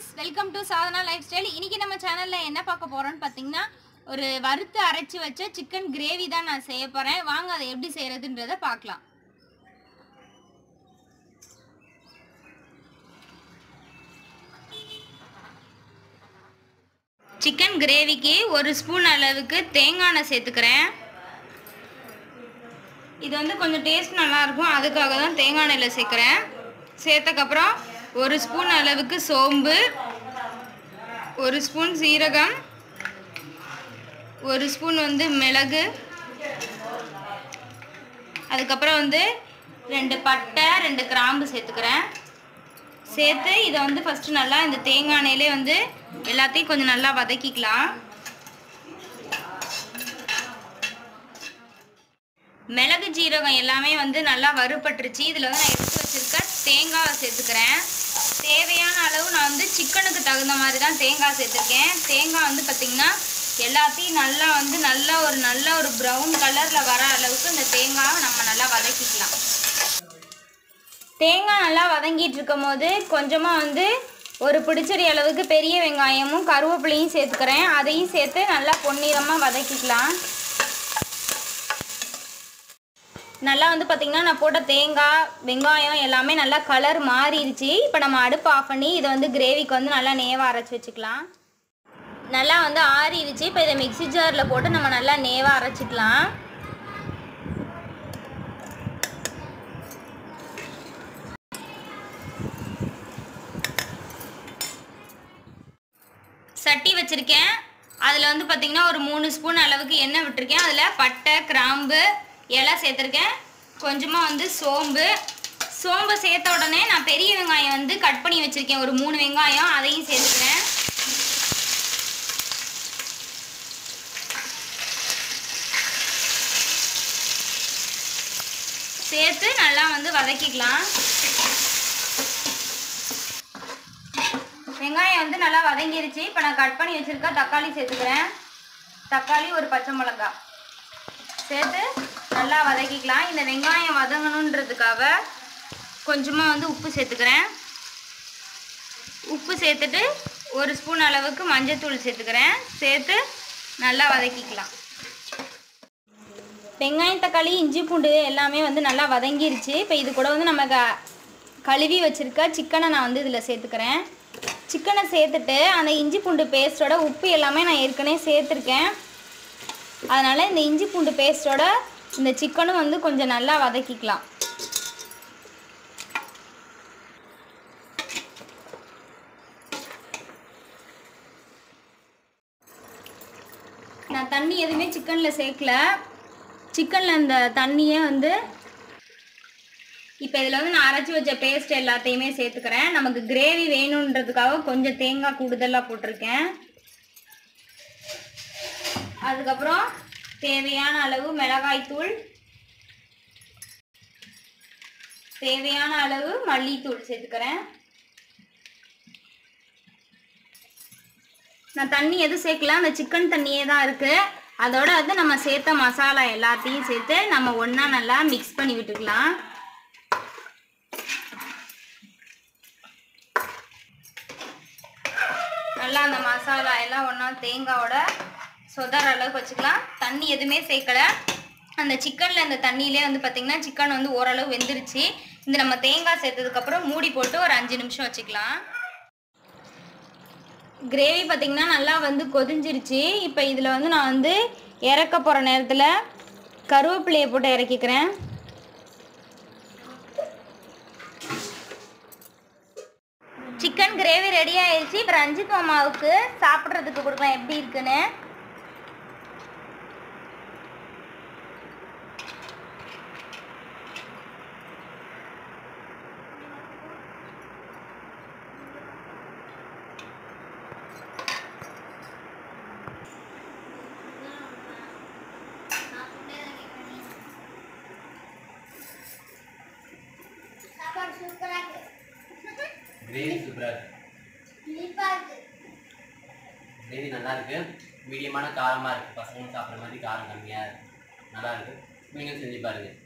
friends, welcome to Sadhana Lifestyle. இன்னைக்கு நம்ம சேனல்ல என்ன பார்க்க போறோம்னு பாத்தீங்கன்னா ஒரு வறுத்து அரைச்சு வச்ச சிக்கன் கிரேவி தான் நான் செய்ய போறேன். வாங்க அதை எப்படி செய்யறதுன்றதை பார்க்கலாம். சிக்கன் கிரேவிக்கு ஒரு ஸ்பூன் அளவுக்கு தேங்காய் எண்ணெய் சேர்த்துக்கிறேன். இது வந்து கொஞ்சம் டேஸ்ட் நல்லா இருக்கும், அதுக்காக தான் தேங்காய் எண்ணெயில் சேர்க்குறேன். சேர்த்தக்கப்புறம் ஒரு ஸ்பூன் அளவுக்கு சோம்பு, ஒரு ஸ்பூன் சீரகம், ஒரு ஸ்பூன் வந்து மிளகு, அதுக்கப்புறம் வந்து 2 பட்டை 2 கிராம்பு சேர்த்துக்கிறேன். சேர்த்து இதை வந்து ஃபஸ்ட்டு நல்லா இந்த தேங்காய் எண்ணெயிலே வந்து எல்லாத்தையும் கொஞ்சம் நல்லா வதக்கிக்கலாம். மிளகு ஜீரகம் எல்லாமே வந்து நல்லா வறுபட்டுருச்சு. இதில் வந்து நான் எடுத்து வச்சுருக்க தேங்காவை சேர்த்துக்கிறேன். தேவையான அளவு நான் வந்து சிக்கனுக்கு தகுந்த மாதிரி தான் தேங்காய் சேர்த்துருக்கேன். தேங்காய் வந்து பார்த்திங்கன்னா எல்லாத்தையும் நல்லா ஒரு ப்ரௌன் கலரில் வர அளவுக்கு இந்த தேங்காவை நம்ம நல்லா வதக்கிக்கலாம். தேங்காய் நல்லா வதங்கிட்டு இருக்கும் போது கொஞ்சமாக வந்து ஒரு பிடிச்சடி அளவுக்கு பெரிய வெங்காயமும் கருவேப்பிலையும் சேர்த்துக்கிறேன். அதையும் சேர்த்து நல்லா பொன்னிறமாக வதக்கிக்கலாம். நல்லா வந்து பார்த்திங்கன்னா நான் போட்ட தேங்காய் வெங்காயம் எல்லாமே நல்லா கலர் மாறிடுச்சு. இப்போ நம்ம அடுப்பு ஆஃப் பண்ணி இதை வந்து கிரேவிக்கு வந்து நல்லா நேவாக அரைச்சி வச்சுக்கலாம். நல்லா வந்து ஆறிடுச்சு. இப்போ இதை மிக்ஸி ஜாரில் போட்டு நம்ம நல்லா நேவாக அரைச்சிக்கலாம். சட்டி வச்சுருக்கேன். அதில் வந்து பார்த்திங்கன்னா ஒரு 3 ஸ்பூன் அளவுக்கு எண்ணெய் விட்டுருக்கேன். அதில் பட்டை கிராம்பு எல்லாம் சேர்த்துருக்கேன். கொஞ்சமாக வந்து சோம்பு சேர்த்த உடனே நான் பெரிய வெங்காயம் வந்து கட் பண்ணி வச்சுருக்கேன், ஒரு 3 வெங்காயம், அதையும் சேர்த்துக்கிறேன். சேர்த்து நல்லா வந்து வதக்கிக்கலாம். வெங்காயம் வந்து நல்லா வதங்கிருச்சு. இப்போ நான் கட் பண்ணி வச்சுருக்க தக்காளி சேர்த்துக்கிறேன். தக்காளி ஒரு பச்சை மிளகாய் சேர்த்து நல்லா வதக்கிக்கலாம். இந்த வெங்காயம் வதங்கணுன்றதுக்காக கொஞ்சமாக வந்து உப்பு சேர்த்துக்கிறேன். உப்பு சேர்த்துட்டு ஒரு ஸ்பூன் அளவுக்கு மஞ்சள்தூள் சேர்த்துக்கிறேன். சேர்த்து நல்லா வதக்கிக்கலாம். வெங்காயம் தக்காளி இஞ்சி பூண்டு எல்லாமே வந்து நல்லா வதங்கிருச்சு. இப்போ இது கூட வந்து நம்ம கழுவி வச்சுருக்க சிக்கனை நான் வந்து இதில் சேர்த்துக்கிறேன். சிக்கனை சேர்த்துட்டு அந்த இஞ்சி பூண்டு பேஸ்ட்டோட உப்பு எல்லாமே நான் ஏற்கனவே சேர்த்துருக்கேன். அதனால் இந்த இஞ்சி பூண்டு பேஸ்ட்டோட இந்த சிக்கனும் வந்து கொஞ்சம் நல்லா வதக்கிக்கலாம். நான் தண்ணி எதுவுமே சிக்கனில் சேர்க்கல. சிக்கனில் இந்த தண்ணியே வந்து இப்போ இதில் வந்து நான் அரைச்சி வச்ச பேஸ்ட் எல்லாத்தையுமே சேர்த்துக்கிறேன். நமக்கு கிரேவி வேணுன்றதுக்காக கொஞ்சம் தேங்காய் கூடுதலாக போட்டிருக்கேன். அதுக்கப்புறம் தேவையான அளவு மிளகாய்த்தூள், தேவையான அளவு மல்லித்தூள் சேர்த்துக்கிறேன். நான் தண்ணி எதுவும் சேர்க்கல, அந்த சிக்கன் தண்ணியே தான் இருக்குது. அதோட வந்து நம்ம சேர்த்த மசாலா எல்லாத்தையும் சேர்த்து நம்ம ஒன்றா நல்லா மிக்ஸ் பண்ணி விட்டுக்கலாம். நல்லா அந்த மசாலா எல்லாம் ஒன்றா தேங்காயோட சொதற அளவுக்கு வச்சுக்கலாம். தண்ணி எதுவுமே சேர்க்கலை. அந்த சிக்கனில் அந்த தண்ணியிலே வந்து பார்த்திங்கன்னா சிக்கன் வந்து ஓரளவு வெந்துருச்சு. இந்த நம்ம தேங்காய் சேர்த்ததுக்கப்புறம் மூடி போட்டு ஒரு 5 நிமிஷம் வச்சுக்கலாம். கிரேவி பார்த்திங்கன்னா நல்லா வந்து கொதிஞ்சிருச்சு. இப்போ இதில் வந்து நான் வந்து இறக்க போகிற நேரத்தில் கருவேப்பிலையை போட்டு இறக்கிக்கிறேன். சிக்கன் கிரேவி ரெடி ஆயிடுச்சு. இப்போ ரஞ்சித் மாமாவுக்கு சாப்பிட்றதுக்கு கொடுக்கலாம் எப்படி இருக்குன்னு. கிரேவி சூப்பராக இருக்கு. கிரேவி நல்லா இருக்கு. மீடியமான காரமாக இருக்குது. பசங்களும் சாப்பிட்ற மாதிரி காரம் கம்மியாக இருக்குது. நல்லா இருக்குது. நீங்களும் செஞ்சு பாருங்கள்.